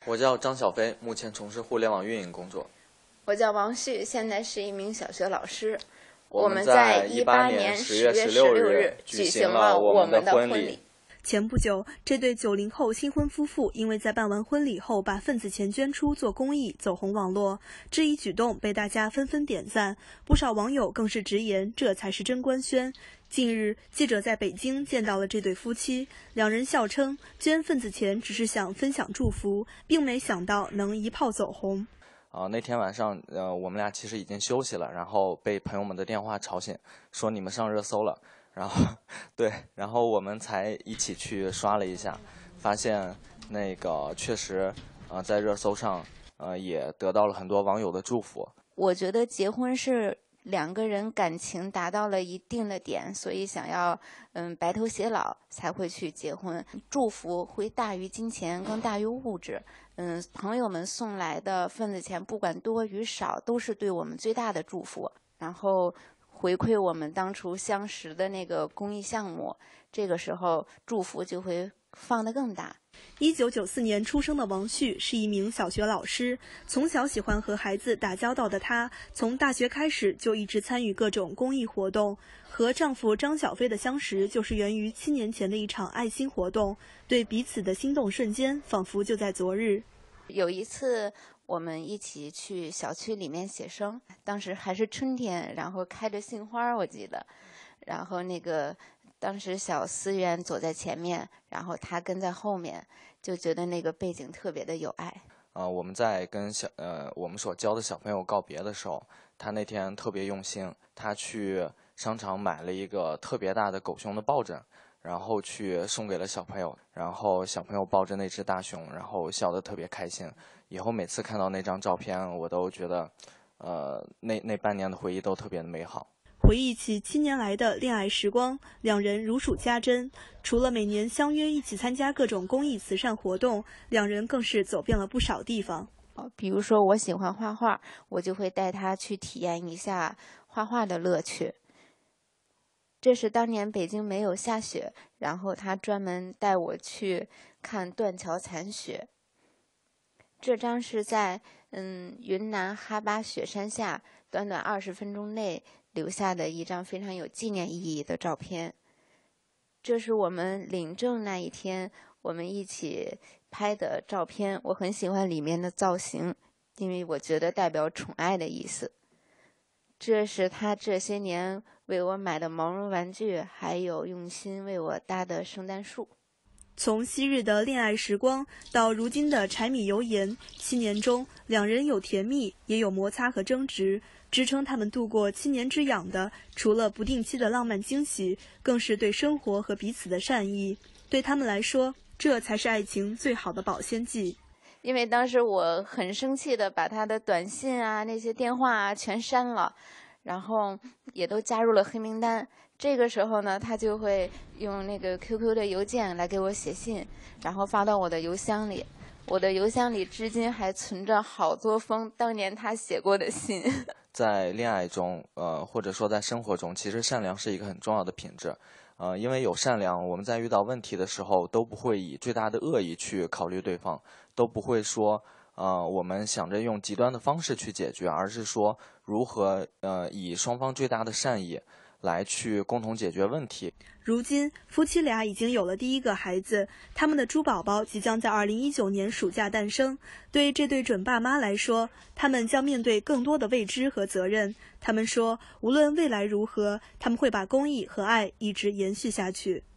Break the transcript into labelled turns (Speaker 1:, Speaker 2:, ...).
Speaker 1: 我叫张小飞，目前从事互联网运营工作。
Speaker 2: 我叫王旭，现在是一名小学老师。
Speaker 1: 我们在2018年10月16日举行了我们的婚礼。
Speaker 3: 前不久，这对90后新婚夫妇因为在办完婚礼后把份子钱捐出做公益，走红网络。这一举动被大家纷纷点赞，不少网友更是直言这才是真官宣。近日，记者在北京见到了这对夫妻，两人笑称捐份子钱只是想分享祝福，并没想到能一炮走红。
Speaker 1: 那天晚上，我们俩其实已经休息了，然后被朋友们的电话吵醒，说你们上热搜了。然后我们才一起去刷了一下，发现那个确实，在热搜上，也得到了很多网友的祝福。
Speaker 2: 我觉得结婚是两个人感情达到了一定的点，所以想要白头偕老才会去结婚。祝福会大于金钱，更大于物质。朋友们送来的份子钱，不管多与少，都是对我们最大的祝福。然后回馈我们当初相识的那个公益项目，这个时候祝福就会放得更大。
Speaker 3: 1994年出生的王旭是一名小学老师，从小喜欢和孩子打交道的他，从大学开始就一直参与各种公益活动。和丈夫张小飞的相识，就是源于7年前的一场爱心活动，对彼此的心动瞬间，仿佛就在昨日。
Speaker 2: 有一次我们一起去小区里面写生，当时还是春天，然后开着杏花，我记得。然后当时小思源走在前面，然后他跟在后面，就觉得那个背景特别的有爱。
Speaker 1: 我们在跟我们所教的小朋友告别的时候，他那天特别用心，他去商场买了一个特别大的狗熊的抱枕，然后去送给了小朋友，然后小朋友抱着那只大熊，然后笑得特别开心。以后每次看到那张照片，我都觉得，那半年的回忆都特别的美好。
Speaker 3: 回忆起7年来的恋爱时光，两人如数家珍。除了每年相约一起参加各种公益慈善活动，两人更是走遍了不少地方。
Speaker 2: 比如说我喜欢画画，我就会带他去体验一下画画的乐趣。这是当年北京没有下雪，然后他专门带我去看断桥残雪。这张是在云南哈巴雪山下短短20分钟内留下的一张非常有纪念意义的照片。这是我们领证那一天我们一起拍的照片，我很喜欢里面的造型，因为我觉得代表宠爱的意思。这是他这些年为我买的毛绒玩具，还有用心为我搭的圣诞树。
Speaker 3: 从昔日的恋爱时光到如今的柴米油盐，7年中，两人有甜蜜，也有摩擦和争执。支撑他们度过7年之痒的，除了不定期的浪漫惊喜，更是对生活和彼此的善意。对他们来说，这才是爱情最好的保鲜剂。
Speaker 2: 因为当时我很生气的把他的短信啊、那些电话啊全删了，然后也都加入了黑名单。这个时候呢，他就会用那个 QQ 的邮件来给我写信，然后发到我的邮箱里。我的邮箱里至今还存着好多封当年他写过的信。
Speaker 1: 在恋爱中，或者说在生活中，其实善良是一个很重要的品质。因为有善良，我们在遇到问题的时候都不会以最大的恶意去考虑对方，都不会说我们想着用极端的方式去解决，而是说如何以双方最大的善意来去共同解决问题。
Speaker 3: 如今，夫妻俩已经有了第1个孩子，他们的猪宝宝即将在2019年暑假诞生。对这对准爸妈来说，他们将面对更多的未知和责任。他们说，无论未来如何，他们会把公益和爱一直延续下去。